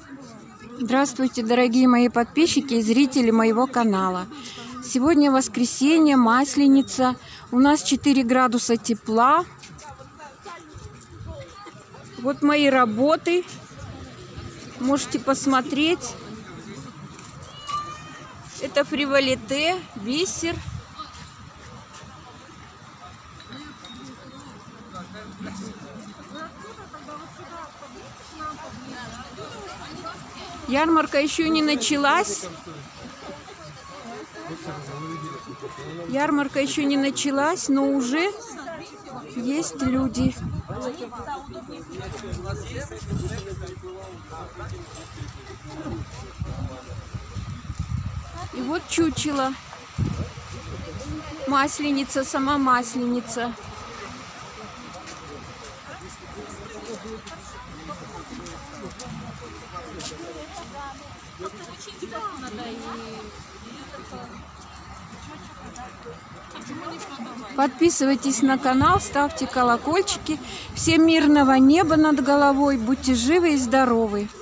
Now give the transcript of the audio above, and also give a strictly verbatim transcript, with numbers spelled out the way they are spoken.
Здравствуйте, дорогие мои подписчики и зрители моего канала. Сегодня воскресенье, Масленица. У нас четыре градуса тепла. Вот мои работы. Можете посмотреть. Это фриволите, бисер. Ярмарка еще не началась. Ярмарка еще не началась, но уже есть люди. И вот чучело. Масленица, сама Масленица. Подписывайтесь на канал, ставьте колокольчики. Всем мирного неба над головой. Будьте живы и здоровы.